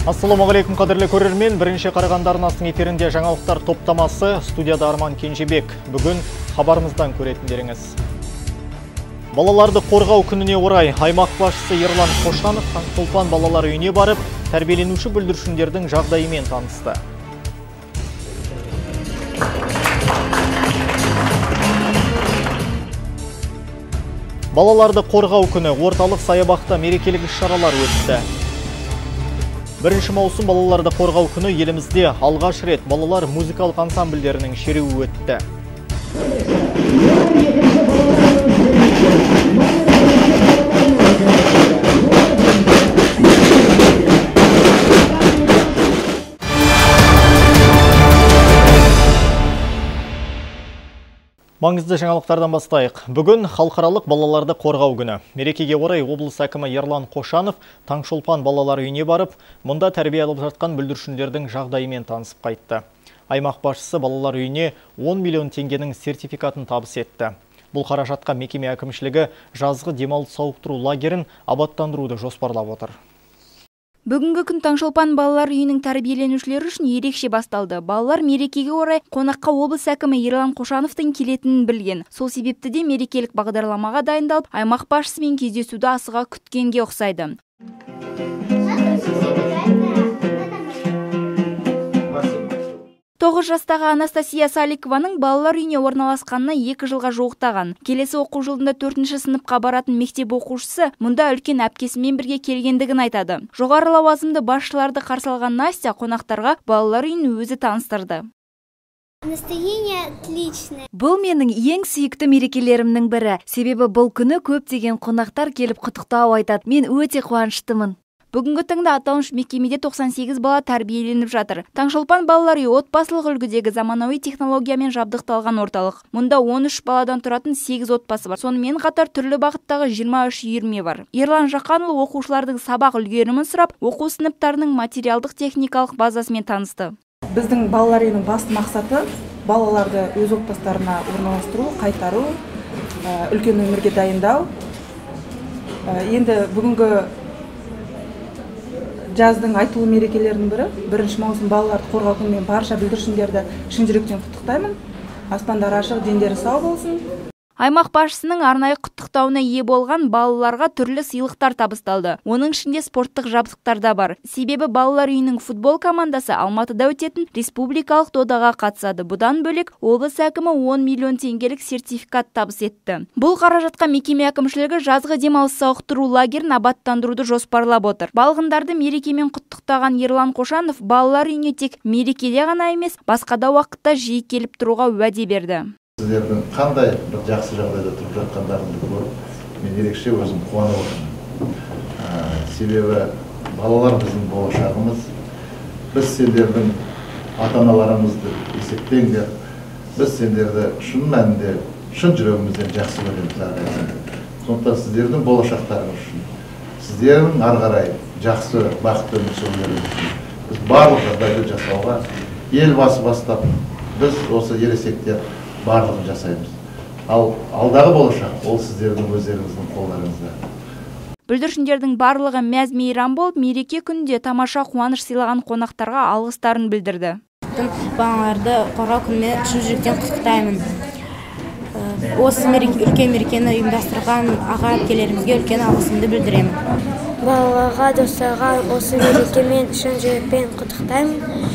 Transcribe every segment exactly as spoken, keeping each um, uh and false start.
Ассалаумағалейкум, қадірлі көрермен. Бірінші Қарағанды арнасының эфирінде жаңалықтар топтамасы. Студияда Арман Кенжебек. Бүгін хабарымыздан көретіндеріңіз. Балаларды қорғау күніне орай аймақ басшысы Ерлан Қошанов Таңшолпан балалар үйіне барып, тәрбиеленуші бүлдіршіндердің жағдайымен танысты. Балаларды қорғау күні орталық саябақта мерекелік іс-шаралар өтті. Бірінші маусым балаларды қорғау күні елімізде алғаш рет балалар музыкалық ансамбльдерінің шеруі өтті. Маңызды жаңалықтардан бастайық. Бүгін халықаралық балаларды қорғау күні. Мерекеге орай облыс әкімі Ерлан Қошанов Таңшолпан балалар үйіне барып, мұнда тәрбие алып жатқан бүлдіршіндердің жағдайымен танысып қайтты. Аймақ басшысы балалар үйіне он миллион теңгенің сертификатын табыс етті. Бұл қаражатқа мекеме әкімшілігі жазғы демалыс сауықтыру лагерін абаттандыруды жоспарлап отыр. Бүгінгі күн Таңшолпан балалар үйінің тәрбиеленушілері үшін ерекше басталды. Балалар мерекеге орай қонаққа облыс әкімі Ерлан Қошановтың келетінін білген. Сол себепті де мерекелік бағдарламаға дайындалып, аймақ басшысымен кездесуді асыға күткенге ұқсайды. тоғыз жастағы Анастасия Саликованың балалар үйіне орналасқанына екі жылға жуықтаған. Келесі оқу жылында төртінші сыныпқа баратын мектеп оқушысы мұнда үлкен әпкесімен бірге келгендігін айтады. Жоғары лауазымды басшыларды қарсы алған Настя қонақтарға балалар үйін өзі таныстырды. Настроение отличное. Бұл менің ең сүйікті мерекелерімнің бірі. Себебі бұл күні көптеген қонақтар келіп құттықтау айтады. Мен өте қуаныштымын. Бүгінгі таңда аталмыш мекемеде тоқсан сегіз бала тәрбиеленіп жатыр. Таңшолпан балалар үйі отбасылық үлгідегі заманауи технологиямен жабдықталған орталық. Мұнда он үш баладан тұратын сегіз отбасы бар. Сонымен қатар түрлі бағыттағы жиырма үш үйірме бар. Ерлан Жақанұлы оқушылардың сабақ үлгерімін сұрап, оқу сыныптарының материалдық техникалық базасымен танысты. Біздің балалар үйінің басты мақсаты балаларды өз отбасыларына орналастыру, қайтару, үлкен өмірге дайындау. Енді бүгінгі жаздың айтулы мерекелерінің бірі, бірінші маусым балаларды қорғау күнімен барша бүлдіршіндерді шын жүректен құттықтаймын. Аспандар ашық, дендері сау болсын. Аймақ басшысының арнайы құттықтауына ие болған балаларға түрлі сыйлықтар табысталды. Оның ішінде спорттық жабдықтар да бар. Себебі балалар үйінің футбол командасы Алматыда өтетін республикалық додаға қатысады. Бұдан бөлек облыс әкімі он миллион теңгелік сертификат табыс етті. Бұл қаражатқа мекеме әкімшілігі жазғы демалыс сауықтыру лагерін абаттандыруды жоспарлап отыр. Балғындарды мерекемен құттықтаған Ерлан Қошанов балалар үйіне тек мерекеде ғана емес, басқа да уақытта жиі келіп тұруға уәде берді. Сіздердің қандай бір жақсы жағдайда тұрып жатқандарыңды көріп, мен ерекше өзім қуанып отырмын. Себебі балалар біздің болашағымыз. Біз сендердің ата-аналарымызды есептеңдер. Біз сендерді шын мәнінде, шын жүрегімізден жақсы көреміз. Сондықтан сіздердің болашақтарыңыз үшін, сіздердің ары қарай жақсы бақытты өмір сүрулеріңіз үшін біз барлық жағдайды жасауға елбасы бастап, біз осы ересектер барлығын жасаймыз. Ал алдағы болашақ ол сіздердің өздеріңіздің қолдарыңызда. Бүлдіршіндердің барлығы мәз-мейрам болып, мереке күнінде тамаша қуаныш сыйлаған қонақтарға алғыстарын білдірді. Балаларды қорғау күнімен шын жүректен құттықтаймын. Осы үлкен мерекені ұйымдастырған аға әпкелерімізге үлкен алғысымды білдіремін. Балаларға, достарға осы мерекемен шын жүрекпен құттықтаймын.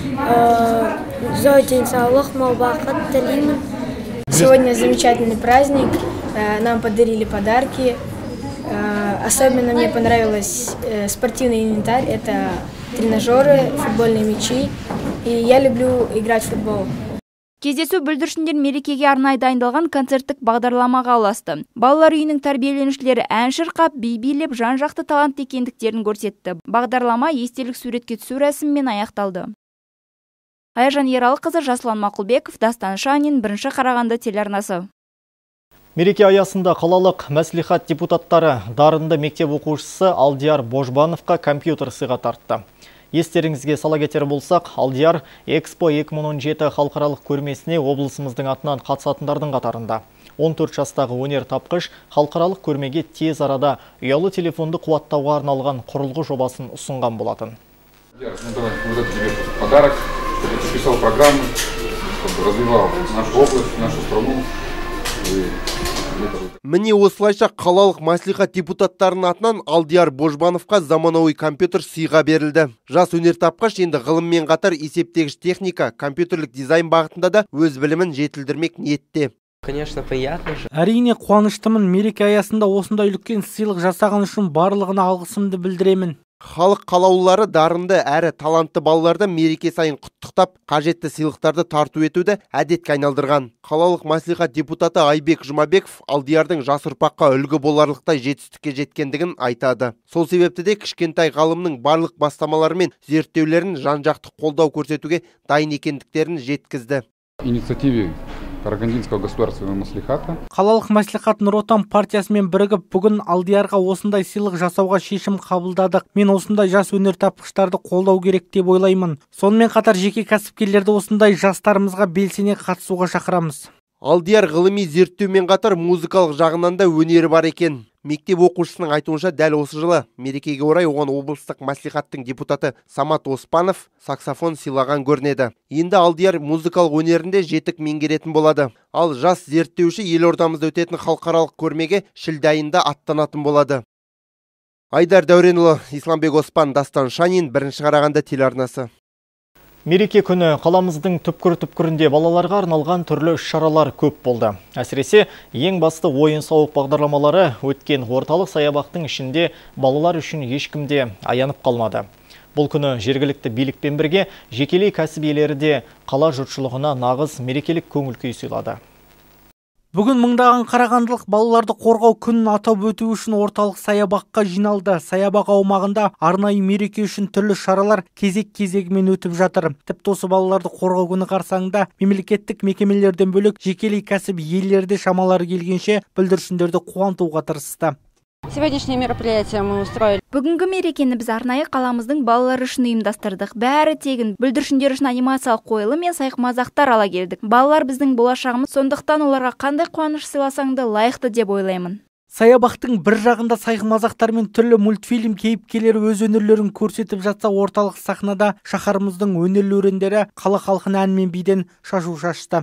Зор денсаулық, мол бақыт тілеймін. Сегодня замечательный праздник, нам подарили подарки. Особенно мне понравилось спортивный инвентарь, это тренажеры, футбольные мячи, и я люблю играть в футбол. Кездесу бүлдіршіндер мерекеге арнайы дайындалған концерттік бағдарламаға ұласты. Балалар үйінің тәрбиеленушілері ән шырқап, би билеп, жан-жақты талант екендіктерін көрсетті. Бағдарлама естелік суретке түсу рәсімімен аяқталды. Айжан Ералықызы, Жасұлан Мақұлбеков, Дастан Шанин, бірінші Қарағанды телеарнасы. Мереке аясында қалалық мәслихат депутаттары дарынды мектеп оқушысы Алдияр Божбановқа компьютер сыйға тартты. Естеріңізге сала кетер болсақ, Алдияр Экспо екі мың он жеті халықаралық көрмесіне облысымыздың атынан қатысатындардың қатарында. он төрт жастағы өнер тапқыш халықаралық көрмеге тез арада ұялы телефонды қуаттауға арналған құрылғы жобасын ұсынған болатын. Вот это тебе подарок, чтобы ты писал программу, чтобы развивал нашу область, нашу страну. Міне осылайша қалалық мәслихат депутаттарының атынан Алдияр Божбановқа заманауи компьютер сыйға берілді. Жас өнертапқыш енді ғылыммен қатар есептегіш техника, компьютерлік дизайн бағытында да өз білімін жетілдірмек ниетте. Конечно, приятно же. Әрине қуаныштымын. Мереке аясында осындай үлкен сыйлық жасаған үшін барлығына алғысымды білдіремін. Халық қалаулылары дарынды әрі талантты балаларды мереке сайын құттықтап, қажетті сыйлықтарды тарту етуді әдетке айналдырған. Қалалық мәслихат депутаты Айбек Жұмабеков Алдиярдың жас ұрпаққа үлгі боларлықтай жетістікке жеткендігін айтады. Сол себепті де кішкентай ғалымның барлық бастамалары мен зерттеулерін жан-жақты қолдау көрсетуге дайын екендіктерін жеткізді. Инициативе Карагандинского государственного маслихата. Қалалық мәслихат Нұр Отан партиясымен бірігіп, бүгін Алдиярға осындай сыйлық жасауға шешім қабылдадық. Мен осындай жас өнертапқыштарды қолдау керек деп ойлаймын. Сонымен қатар жеке кәсіпкерлерді осындай жастарымызға белсене қатысуға шақырамыз. Алдияр ғылыми зерттеумен қатар музыкалық жағынан да өнері бар екен. Мектеп оқушысының айтуынша дәл осы жылы мерекеге орай оған облыстық мәслихаттың депутаты Самат Оспанов саксофон сыйлаған көрінеді. Енді Алдияр музыкалық өнерінде жетік меңгеретін болады. Ал жас зерттеуші елордамызда өтетін халықаралық көрмеге шілде айында аттанатын болады. Айдар Дәуренұлы, Исламбек Оспан, Дастан Шанин, бірінші Қарағанды телеарнасы. Мереке күні қаламыздың түпкір-түпкірінде балаларға арналған түрлі іс-шаралар көп болды. Әсіресе ең басты ойын-сауық бағдарламалары өткен орталық саябақтың ішінде балалар үшін ешкімде аянып қалмады. Бұл күні жергілікті билікпен бірге жекелей кәсіп иелері де қала жұртшылығына нағыз мерекелік көңіл-күй сыйлады. Бүгін мыңдаған қарағандылық балаларды қорғау күнін атап өту үшін орталық саябаққа жиналды. Саябақ аумағында арнайы мереке үшін түрлі шаралар кезек-кезегімен өтіп жатыр. Тіпті осы балаларды қорғау күні қарсаңында мемлекеттік мекемелерден бөлек жекелей кәсіп иелері де шамалары келгенше бүлдіршіндерді қуантуға тырысты. Сегодняшнее мероприятие мы устроили. Бүгінгі мерекені біз арнайы қаламыздың балалары үшін ұйымдастырдық. Бәрі тегін. Бүлдіршіндер үшін анимациялық қойылым мен сайқымазақтар ала келдік. Балалар біздің болашағымыз, сондықтан оларға қандай қуаныш сыйласаңды лайықты деп ойлаймын. Саябақтың бір жағында сайқымазақтар мен түрлі мультфильм кейіпкерлері өз өнерлерін көрсетіп жатса, орталық сахнада шаһарымыздың өнерлі өрендері қала халқын ән мен биден шашу шашты.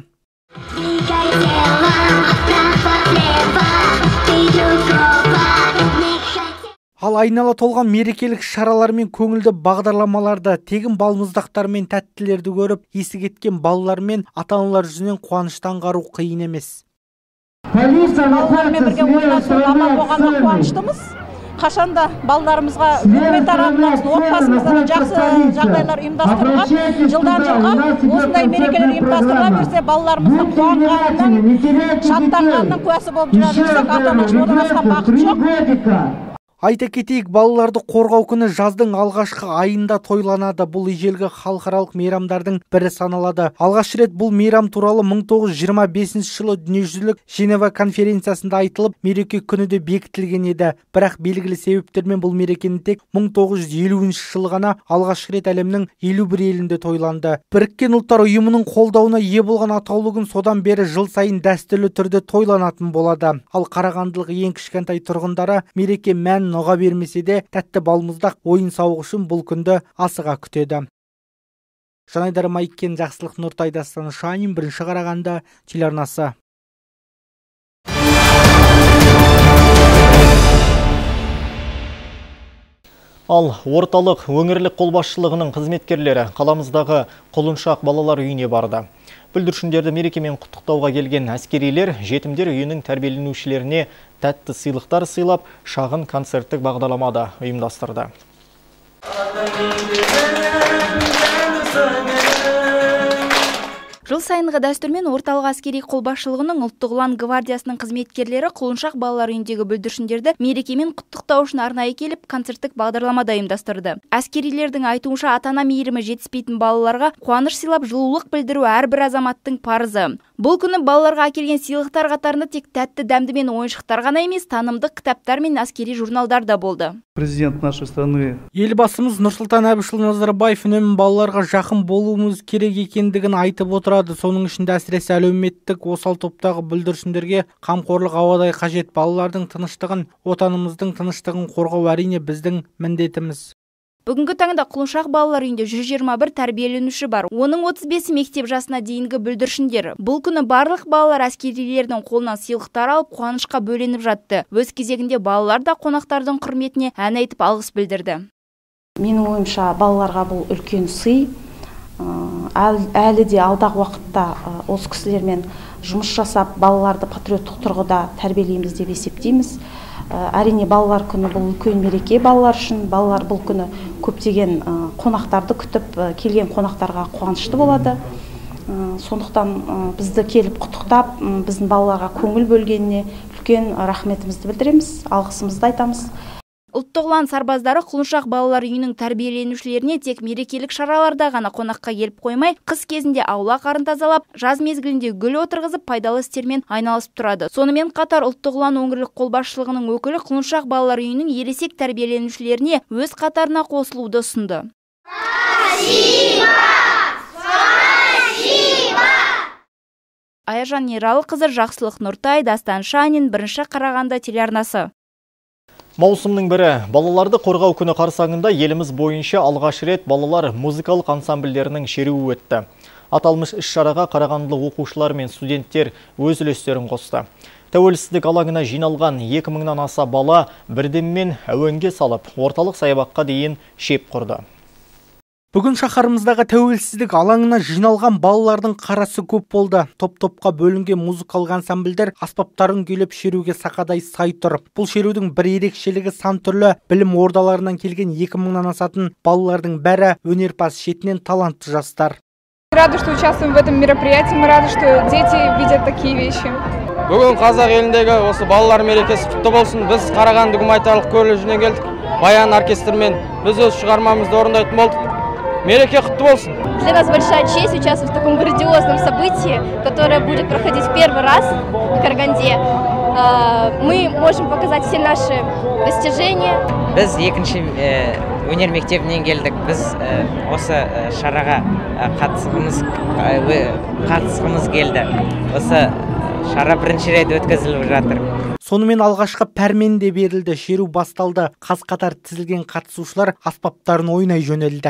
Ал айнала толған мерекелік шаралар мен көңілді бағдарламаларды, тегін балмұздақтар мен тәттілерді көріп, есі кеткен балалар мен ата-аналар жүзінен қуаныштан қару қиын емес. Балалармен бірге ойнасуға аман болғанға қуаныштымыз. Қашанда балаларымызға үкімет тарапынан отбасымызда жақсы жағдайлар ұйымдастырылған, жылдан жылға осындай мерекелер ұйымдастырыла берсе, балаларымыздың қуанғанының, шаттанғанның куәсі болып жүре берсек, ата-ана үшін одан асқан бақыт жоқ. Айта кетейік, балаларды қорғау күні жаздың алғашқы айында тойланады. Бұл ежелгі халықаралық мейрамдардың бірі саналады. Алғаш рет бұл мейрам туралы мың тоғыз жүз жиырма бесінші жылы дүниежүзілік Женева конференциясында айтылып, мереке күні де бекітілген еді. Бірақ белгілі себептермен бұл мерекені тек мың тоғыз жүз елуінші жылы ғана алғаш рет әлемнің елу бір елінде тойланды. Біріккен ұлттар ұйымының қолдауына ие болған атаулы күн содан бері жыл сайын дәстүрлі түрде тойланатын болады. Ал қарағандылық ең кішкентай тұрғындары мереке мән ноға бермесе де тәтті балмұздақ ойын сауық үшін бұл күнді асыға күтеді. Жанайдар Майкен, Жақсылық Нұртай, Дастан Шанин, бірінші Қарағанды телеарнасы. Ал орталық өңірлік қолбасшылығының қызметкерлері қаламыздағы Құлыншақ балалар үйіне барды. Бүлдіршіндерді мерекемен құттықтауға келген әскерилер жетімдер үйінің тәрбиеленушілеріне тәтті сыйлықтар сыйлап, шағын концерттік бағдарламада ұйымдастырды. Жыл сайынғы дәстүрмен орталық әскери қолбасшылығының ұлттық ұлан гвардиясының қызметкерлері Құлыншақ балалар үйіндегі бүлдіршіндерді мерекемен құттықтау үшін арнайы келіп, концерттік бағдарламада ұйымдастырды. Әскерилердің айтуынша ата-ана мейірімі жетіспейтін балаларға қуаныш сыйлап, жылулық білдіру әрбір азаматтың парызы. Бұл күні балаларға әкелген сыйлықтар қатарында тек тәтті дәмді мен ойыншықтар ғана емес, танымдық кітаптар мен әскери журналдар да болды. Президент нашей страны. Елбасымыз Нұрсұлтан Әбішұлы Назарбаев үнемі балаларға жақын болуымыз керек екендігін айтып отырады. Соның ішінде әсіресе әлеуметтік осал топтағы бүлдіршіндерге қамқорлық ауадай қажет. Балалардың тыныштығын, отанымыздың тыныштығын қорғау әрине біздің міндетіміз. Бүгінгі таңда Құлыншақ балалар үйінде жүз жиырма бір тәрбиеленуші бар. Оның отыз бесі мектеп жасына дейінгі бүлдіршіндер. Бұл күні барлық балалар әскерилердің қолынан сыйлықтар алып, қуанышқа бөленіп жатты. Өз кезегінде балалар да қонақтардың құрметіне ән айтып алғыс білдірді. Менің ойымша балаларға бұл үлкен сый. Әлі де алдағы уақытта осы кісілермен жұмыс жасап, балаларды патриоттық тұрғыда тәрбиелейміз деп есептейміз. Әрине балалар күні бұл үлкен мереке балалар үшін. Балалар бұл күні көптеген қонақтарды күтіп, келген қонақтарға қуанышты болады. Сондықтан бізді келіп құттықтап, біздің балаларға көңіл бөлгеніне үлкен рахметімізді білдіреміз, алғысымызды айтамыз. Ұлттық ұлан сарбаздары Құлыншақ балалар үйінің тәрбиеленушілеріне тек мерекелік шараларда ғана қонаққа келіп қоймай, қыс кезінде аула қарын тазалап, жаз мезгілінде гүл отырғызып, пайдалы істермен айналысып тұрады. Сонымен қатар ұлттық ұлан өңірлік қолбасшылығының өкілі Құлыншақ балалар үйінің ересек тәрбиеленушілеріне өз қатарына қосылуды ұсынды. Аяжан Ералықызы, Жақсылық Нұртай, Дастан Шанин, бірінші Қарағанды телеарнасы. Маусымның бірі балаларды қорғау күні қарсаңында еліміз бойынша алғаш рет балалар музыкалық ансамбльдерінің шеруі өтті. Аталмыш іс-шараға қарағандылық оқушылар мен студенттер өз үлестерін қосты. Тәуелсіздік алаңына жиналған екі мыңнан аса бала бірдеммен әуенге салып, орталық саябаққа дейін шеп құрды. Бүгін шаһарымыздағы тәуелсіздік алаңына жиналған балалардың қарасы көп болды. Топ-топқа бөлінген музыкалық ансамбльдер аспаптарын күйлеп шеруге сақадай сай тұр. Бұл шерудің бір ерекшелігі сан түрлі білім ордаларынан келген екі мыңнан асатын балалардың бәрі өнерпаз, шетінен талантты жастар. Рады, что участвуем в этом мероприятии, мы рады, что дети видят такие вещи. Бүгін қазақ еліндегі осы балалар мерекесі құтты болсын. Біз Қарағанды гуманитарлық колледжіне келдік. Баян оркестрмен біз өз шығармамызды орындайтын болдық. Мереке құтты болсын. Для нас большая честь участвовать в таком грандиозном событии, которое будет проходить в первый раз в Караганде. Мы можем показать все наши достижения. Біз екінші өнер мектебінен келдік. Біз осы шараға қатысқымыз келді. Осы шара бірінші рет өткізіліп жатыр. Сонымен алғашқы пәрмен де берілді, шеру басталды. Қаз-қатар тізілген қатысушылар аспаптарын ойнай жөнелді.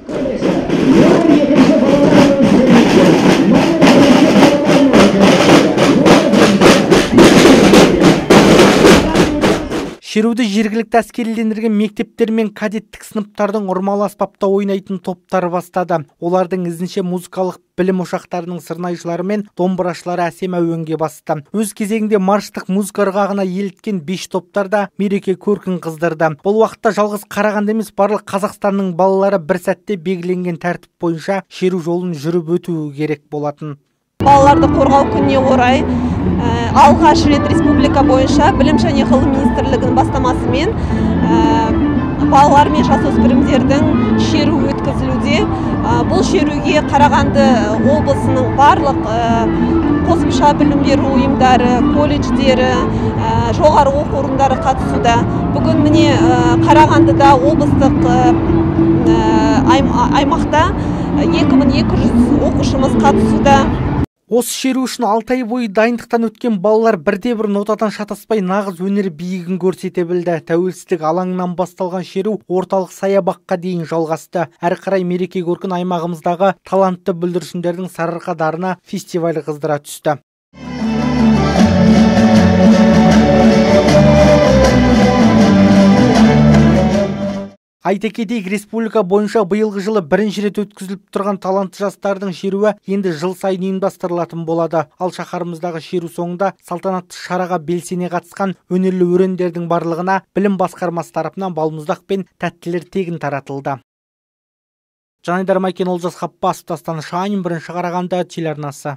Шеруді жергілікті әскерилендірген мектептер мен кадеттік сыныптардың ұрмалы аспапта ойнайтын топтары бастады. Олардың ізінше музыкалық білім ошақтарының сырнайшылары мен домбырашылары әсем әуенге басты. Өз кезегінде марштық музыка ырғағына еліткен беш топтар да мереке көркін қыздырды. Бұл уақытта жалғыз Қарағанды емес, барлық Қазақстанның балалары бір сәтте белгіленген тәртіп бойынша шеру жолын жүріп өтуі керек болатын. Балаларды қорғау күніне орай алғаш рет республика бойынша білім және ғылым министрлігінің бастамасымен балалар мен жасөспірімдердің шеру өткізілуде. Бұл шеруге Қарағанды облысының барлық қосымша білім беру ұйымдары, колледждері, жоғары оқу орындары қатысуда. Бүгін міне Қарағандыда облыстық аймақта екі мың екі жүз оқушымыз қатысуда. Осы шеру үшін алты ай бойы дайындықтан өткен балалар бірде-бір нотадан шатаспай нағыз өнер биігін көрсете білді. Тәуелсіздік алаңынан басталған шеру орталық саябаққа дейін жалғасты. Әрі қарай мереке көркін аймағымыздағы талантты бүлдіршіндердің сарыарқа дарына фестивалі қыздыра түсті. Айта кетейік, республика бойынша биылғы жылы бірінші рет өткізіліп тұрған талантты жастардың шеруі енді жыл сайын ұйымдастырылатын болады. Ал шаһарымыздағы шеру соңында салтанатты шараға белсене қатысқан өнерлі өрендердің барлығына білім басқармасы тарапынан балмұздақ пен тәттілер тегін таратылды. Жанайдар Майкен, Олжас Хаппасов, Дастан Шанин, бірінші Қарағанды телеарнасы.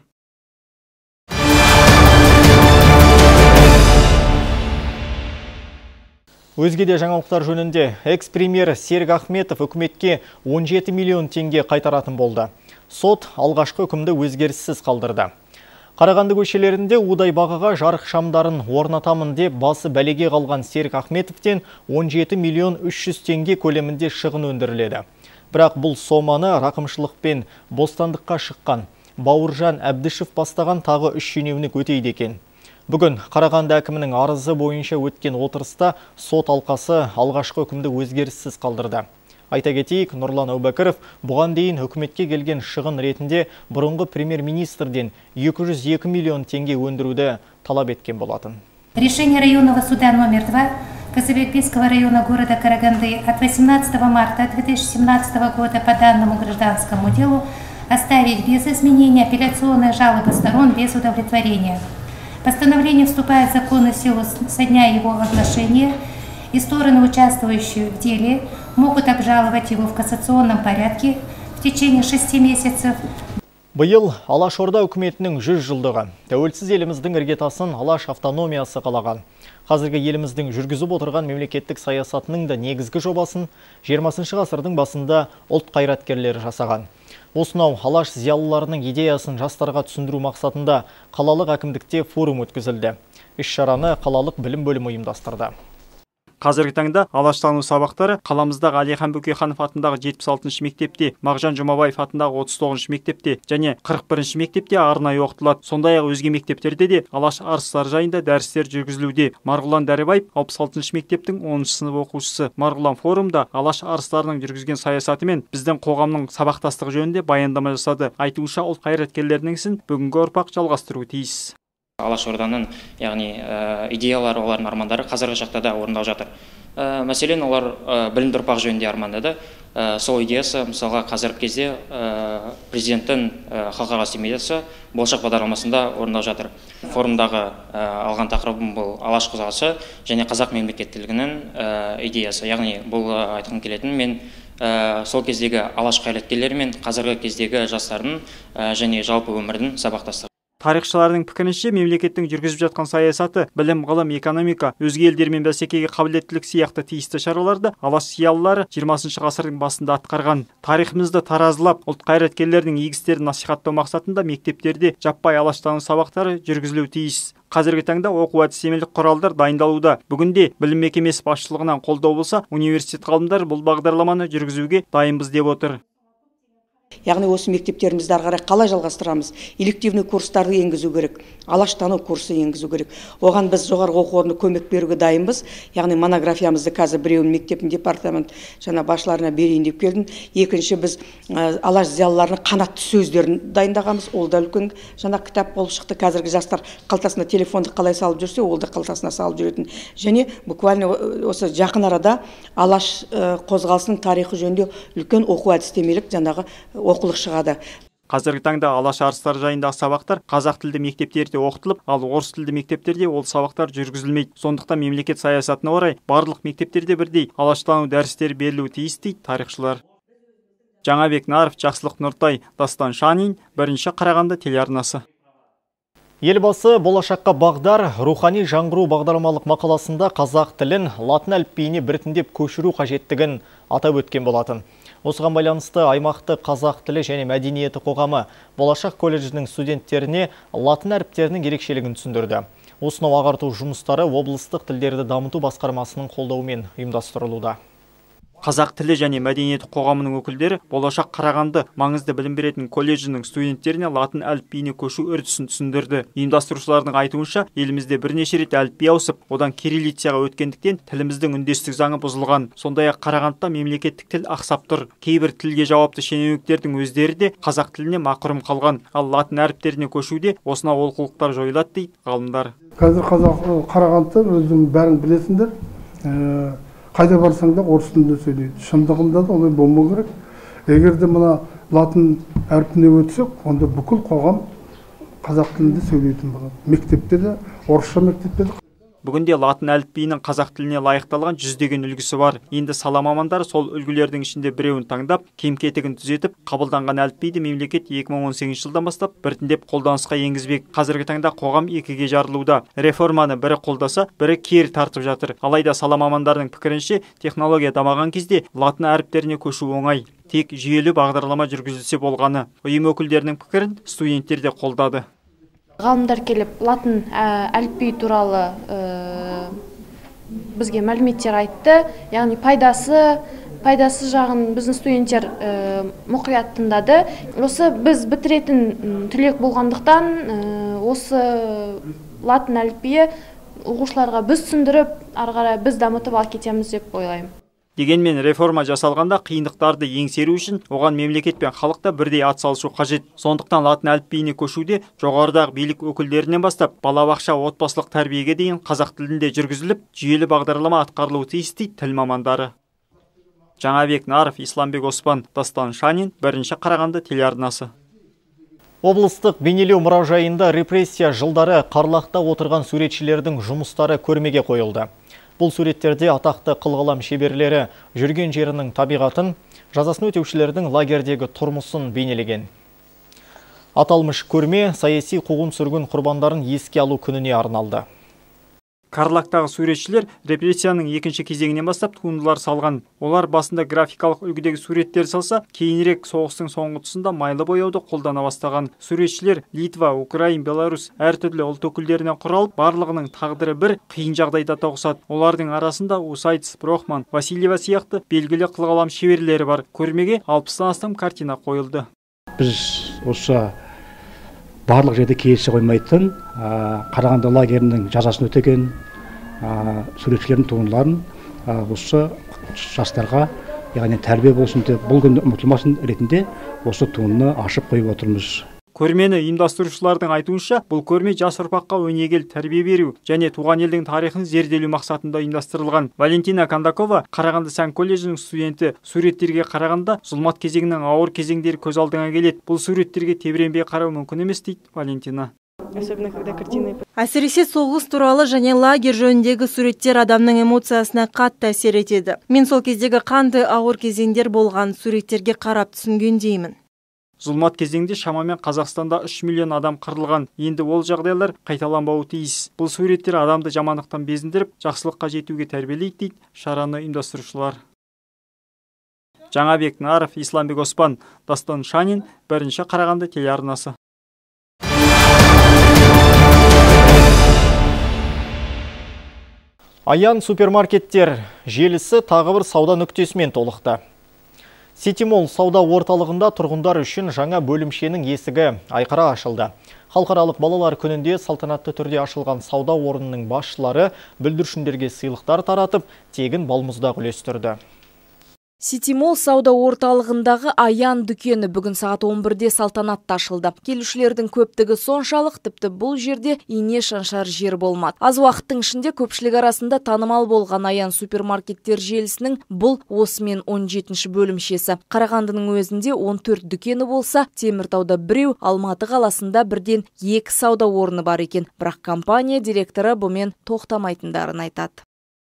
Өзге де жаңалықтар жөнінде экс-премьер Серік Ахметов үкіметке он жеті миллион теңге қайтаратын болды. Сот алғашқы үкімді өзгеріссіз қалдырды. Қарағанды көшелерінде удай бағаға жарық шамдарын орнатамын деп басы бәлеге қалған Серік Ахметовтен он жеті миллион үш жүз теңге көлемінде шығын өндіріледі. Бірақ бұл соманы рақымшылықпен бостандыққа шыққан Бауыржан Әбдішев бастаған тағы үш шенеунік өтейді екен. Бүгін Қарағанды әкімінің арызы бойынша өткен отырыста сот алқасы алғашқы үкімді өзгеріссіз қалдырды. Айта кетейік, Нұрлан Әубәкіров бұған дейін үкіметке келген шығын ретінде бұрынғы премьер-министрден екі жүз екі миллион теңге өндіруді талап еткен болатын. Решение районного суда номер два Казыбекбекского района города Караганды от восемнадцатого марта две тысячи семнадцатого года по данному гражданскому делу оставить без изменения апелляционные жалобы сторон без удовлетворения. Постановление вступает в законную силу со дня его оглашения, и стороны, участвующие в деле, могут обжаловать его в кассационном порядке в течение шести месяцев. Биыл Алашорда үкіметінің жүз жылдығы. Тәуелсіз еліміздің іргетасын Алаш автономиясы қалаған. Қазіргі еліміздің жүргізіп отырған мемлекеттік саясатының да негізгі жобасын жиырмасыншы ғасырдың басында ұлт қайраткерлері жасаған. Осынау Алаш зиялыларының идеясын жастарға түсіндіру мақсатында қалалық әкімдікте форум өткізілді. Іс-шараны қалалық білім бөлімі ұйымдастырды. Қазіргі таңда алаштану сабақтары қаламыздағы Әлихан Бөкейханов атындағы жетпіс алтыншы мектепте, Мағжан Жұмабаев атындағы отыз тоғызыншы мектепте және қырық бірінші мектепте арнайы оқытылады. Сондай-ақ өзге мектептерде де алаш арыстары жайында дәрістер жүргізілуде. Марғұлан Дәрібаев алпыс алтыншы мектептің оныншы сынып оқушысы. Марғұлан форумда алаш арыстарының жүргізген саясаты мен біздің қоғамның сабақтастығы жөнінде баяндама жасады. Айтуынша, ұлт қайраткерлерінің ісін бүгінгі ұрпақ жалғастыруы тиіс. Алашорданың, яғни идеялары, олардың армандары қазіргі шақта да орындалып жатыр. Мәселен, олар білімді ұрпақ жөнінде армандады. Сол идеясы, мысалға, қазіргі кезде президенттің халықаралық стипендиясы болашақ бағдарламасында орындалып жатыр. Форумдағы алған тақырыбым бұл алаш қозғалысы және қазақ мемлекеттілігінің идеясы. Яғни бұл айтқым келетін, мен сол кездегі алаш қайраткерлері мен қазіргі кездегі жастардың және жалпы өмірдің сабақтастығы. Тарихшылардың пікірінше, мемлекеттің жүргізіп жатқан саясаты, білім, ғылым, экономика, өзге елдермен бәсекеге қабілеттілік сияқты тиісті шараларды алаш зиялылары жиырмасыншы ғасырдың басында атқарған. Тарихымызды таразылап, ұлт қайраткерлердің игістерін насихаттау мақсатында мектептерде жаппай алаштану сабақтары жүргізілуі тиіс. Қазіргі таңда оқу әдістемелік құралдар дайындалуда. Бүгінде білім мекемесі басшылығынан қолдау болса, университет ғалымдары бұл бағдарламаны жүргізуге дайынбыз деп отыр. Яғни осы мектептерімізді ары қарай қалай жалғастырамыз? Элективный курстарды енгізу керек, алаштану курсы енгізу керек. Оған біз жоғарғы оқу орнына көмек беруге дайынбыз. Яғни монографиямызды қазір біреуін мектептің департамент жаңа басшыларына берейін деп келдім. Екінші, біз алаш зиялыларының қанатты сөздерін дайындағанбыз. Ол да үлкен жаңа кітап болып шықты. Қазіргі жастар қалтасына телефонды қалай салып жүрсе, ол да қалтасына салып жүретін. Және буквально осы жақын арада алаш қозғалысының тарихы жөнінде үлкен оқу әдістемелік жаңағы оқулық шығады. Қазіргі таңда алаш арыстары жайындағы сабақтар қазақ тілді мектептерде оқытылып, ал орыс тілді мектептерде ол сабақтар жүргізілмейді. Сондықтан мемлекет саясатына орай барлық мектептерде бірдей алаштану дәрістері берілуі тиіс дейді тарихшылар. Жаңабек Наров, Жақсылық Нұртай, Дастан Шанин, бірінші Қарағанды телеарнасы. Елбасы болашаққа бағдар рухани жаңғыру бағдарламалық мақаласында қазақ тілін латын әліпбиіне біртіндеп көшіру қажеттігін атап өткен болатын. Осыған байланысты аймақты қазақ тілі және мәдениеті қоғамы болашақ колледжінің студенттеріне латын әріптерінің ерекшелігін түсіндірді. Осынау ағарту жұмыстары облыстық тілдерді дамыту басқармасының қолдауымен ұйымдастырылуда. Қазақ тілі және мәдениеті қоғамының өкілдері болашақ Қарағанды маңызды білім беретін колледжінің студенттеріне латын әліпбиіне көшу үрдісін түсіндірді. Ұйымдастырушылардың айтуынша, елімізде бірнеше рет әліпби ауысып, одан кириллицаға өткендіктен тіліміздің үндестік заңы бұзылған. Сондай-ақ Қарағандыда мемлекеттік тіл ақсап тұр. Кейбір тілге жауапты шенеуніктердің өздері де қазақ тіліне мақұрым қалған. Ал латын әріптеріне көшуде осынау олқылықтар жойылады дейді ғалымдар. Қазір қазақ Қарағанды өзің бәрін білесіңдер. Қайда барсаң да орыс тілінде сөйлейді. Шындығында да олай болмау керек. Егер де мына латын әрпіне өтсек, онда бүкіл қоғам қазақ тілінде сөйлейтін болады. Мектепте де, орысша мектепте де. Бүгінде латын әліпбиінің қазақ тіліне лайықталған жүздеген үлгісі бар. Енді сала мамандары сол үлгілердің ішінде біреуін таңдап, кем-кетігін түзетіп, қабылданған әліпбиді мемлекет екі мың он сегізінші жылдан бастап біртіндеп қолданысқа енгізбек. Қазіргі таңда қоғам екіге жарылуда. Реформаны бірі қолдаса, бірі кері тартып жатыр. Алайда сала мамандарының пікірінше, технология дамаған кезде латын әріптеріне көшу оңай. Тек жүйелі бағдарлама жүргізілсе болғаны. Ұйым өкілдерінің пікірін студенттер де қолдады. Ғалымдар келіп латын әліпби туралы бізге мәліметтер айтты. Яғни пайдасы, пайдасы жағын біздің студенттер мұқият тыңдады. Осы біз бітіретін түлек болғандықтан, осы латын әліпбиі оқушыларға біз түсіндіріп, ары қарай біз дамытып алып кетеміз деп ойлаймын. Дегенмен реформа жасалғанда қиындықтарды еңсеру үшін оған мемлекет пен халықта бірдей атсалысу қажет. Сондықтан латын әліпбиіне көшуде жоғарыдағы билік өкілдерінен бастап балабақша отбасылық тәрбиеге дейін қазақ тілінде жүргізіліп, жүйелі бағдарлама атқарылуы тиіс дейді тіл мамандары. Жаңабек Наров, Исламбек Оспан, Дастан Шанин, бірінші Қарағанды телеарнасы. Облыстық бейнелеу мұражайында репрессия жылдары Қарлақта отырған суретшілердің жұмыстары көрмеге қойылды. Бұл суреттерде атақты қылғылам шеберлері жүрген жерінің табиғатын, жазасын өтеушілердің лагердегі тұрмысын бейнелеген. Аталмыш көрме саяси қуғын-сүргін құрбандарын еске алу күніне арналды. Қарлақтағы суретшілер репрессияның екінші кезеңінен бастап туындылар салған. Олар басында графикалық үлгідегі суреттер салса, кейінірек соғыстың соңғы тұсында майлы бояуды қолдана бастаған. Суретшілер Литва, Украин, Беларусь әртүрлі ұлт өкілдерінен құралып, барлығының тағдыры бір қиын жағдайда тоғысады. Олардың арасында Усайц, Брохман, Васильева сияқты белгілі қылғалам шеберлері бар. Көрмеге алпыстан астам картина қойылды. Біз осы барлық жерде келісе қоймайтын Қарағанды лагерінің жазасын өтеген суретшілердің туындыларын осы жастарға, яғни тәрбие болсын деп, бұл күнді ұмытылмасын ретінде осы туындыны ашып қойып отырмыз. Көрмені ұйымдастырушылардың айтуынша, бұл көрме жас ұрпаққа өнегелі тәрбие беру және туған елдің тарихын зерделеу мақсатында ұйымдастырылған. Валентина Кондакова, Қарағанды Сән колледжінің студенті, суреттерге қарағанда зұлмат кезеңінің ауыр кезеңдері көз алдыңа келеді. Бұл суреттерге тебіренбей қарау мүмкін емес дейді Валентина. Әсіресе соғыс туралы және лагер жөніндегі суреттер адамның эмоциясына қатты әсер етеді. Мен сол кездегі қанды ауыр кезеңдер болған суреттерге қарап түсінгендеймін. Зұлмат кезеңде шамамен Қазақстанда үш миллион адам қырылған. Енді ол жағдайлар қайталанбауы тиіс. Бұл суреттер адамды жамандықтан безіндіріп, жақсылыққа жетуге тәрбиелейді дейді шараны ұйымдастырушылар. Жаңабек Наров, Исламбек Оспан, Дастан Шанин, бірінші Қарағанды телеарнасы. Аян супермаркеттер желісі тағы бір сауда нүктесімен толықты. Ситимол сауда орталығында тұрғындар үшін жаңа бөлімшенің есігі айқара ашылды. Халықаралық балалар күнінде салтанатты түрде ашылған сауда орнының басшылары бүлдіршіндерге сыйлықтар таратып, тегін балмұздақ үлестірді. Ситимол сауда орталығындағы Аян дүкені бүгін сағат он бірде салтанатты ашылды. Келушілердің көптігі соншалық, тіпті бұл жерде ине шаншар жер болмады. Аз уақыттың ішінде көпшілік арасында танымал болған Аян супермаркеттер желісінің бұл осымен он жетінші бөлімшесі. Қарағандының өзінде он төрт дүкені болса, Теміртауда біреу, Алматы қаласында бірден екі сауда орны бар екен. Бірақ компания директоры бұмен тоқтамайтындарын айтады.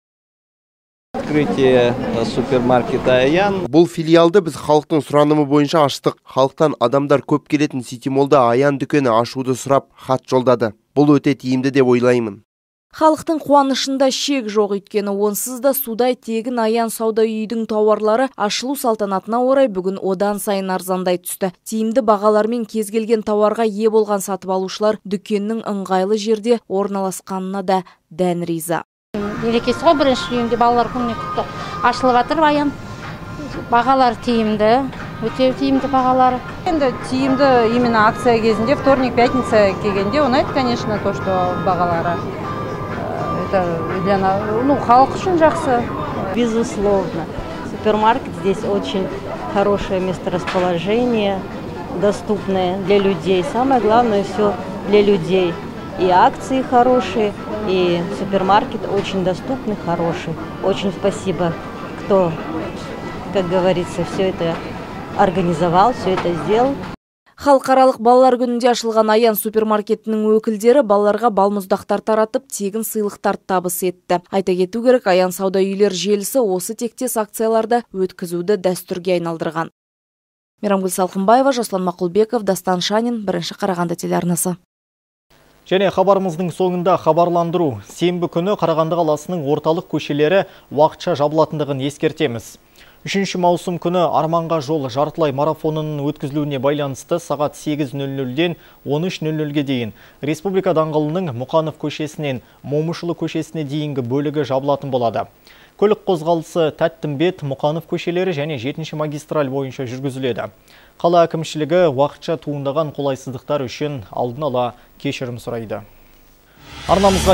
Открытие супермаркета Аян. Бұл филиалды біз халықтың сұранымы бойынша аштық. Халықтан адамдар көп келетін Ситимолда Аян дүкені ашуды сұрап хат жолдады. Бұл өте тиімді деп ойлаймын. Халықтың қуанышында шек жоқ, өйткені онсыз да судай тегін Аян сауда үйдің тауарлары ашылу салтанатына орай бүгін одан сайын арзандай түсті. Тиімді бағалармен кез келген тауарға ие болған сатып алушылар дүкеннің ыңғайлы жерде орналасқанына да дән риза. Мерекесі ғой бірінші үйінде балалар күніне құтты ашылып жатыр Аян. Бағалар тиімді, өте тиімді бағалары. Енді тиімді именно акция кезінде, вторник, пятница келгенде ұнайды, конечно, то, что бағалары. Это для ну, халық үшін жақсы. Безусловно. Супермаркет здесь очень хорошее месторасположение, доступное для людей. Самое главное, все для людей. И акции хорошие, и супермаркет очень доступный, хороший. Очень спасибо, кто, как говорится, все это организовал, все это сделал. Халықаралық балалар күнінде ашылған Аян супермаркетінің өкілдері балаларға балмұздақтар таратып, тегін сыйлықтар табыс етті. Айта кету керек, Аян сауда үйлер желісі осы тектес акцияларда өткізуді дәстүрге айналдырған. Мейрамгүл Салқынбаева, Жаслан Мақұлбеков, Дастан Шанин, бірінші Қарағанды телеарнасы. Және хабарымыздың соңында хабарландыру. Сенбі күні Қарағанды қаласының орталық көшелері уақытша жабылатындығын ескертеміз. Үшінші маусым күні Арманға жол жартылай марафонының өткізілуіне байланысты сағат сегіз нөл нөлден он үш нөл нөлге дейін Республика даңғылының Мұқанов көшесінен Момышұлы көшесіне дейінгі бөлігі жабылатын болады. Көлік қозғалысы Тәттімбет, Мұқанов көшелері және жетінші магистраль бойынша жүргізіледі. Қала әкімшілігі уақытша туындаған қолайсыздықтар үшін алдын ала кешірім сұрайды. Арнамызға келіп түскен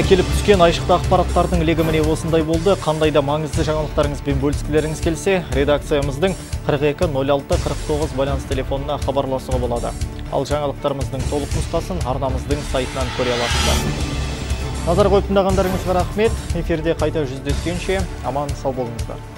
түскен айшықты ақпараттардың легі міне осындай болды. Қандай да маңызды жаңалықтарыңызбен бөліскілеріңіз келсе, редакциямыздың қырық екі нөл алты қырық тоғыз байланыс телефонына хабарласуға болады. Ал жаңалықтарымыздың толық нұсқасын арнамыздың сайтынан көре аласыздар. Назар қойып тыңдағандарыңызға рахмет. Эфирде қайта жүздескенше аман сау болыңыздар.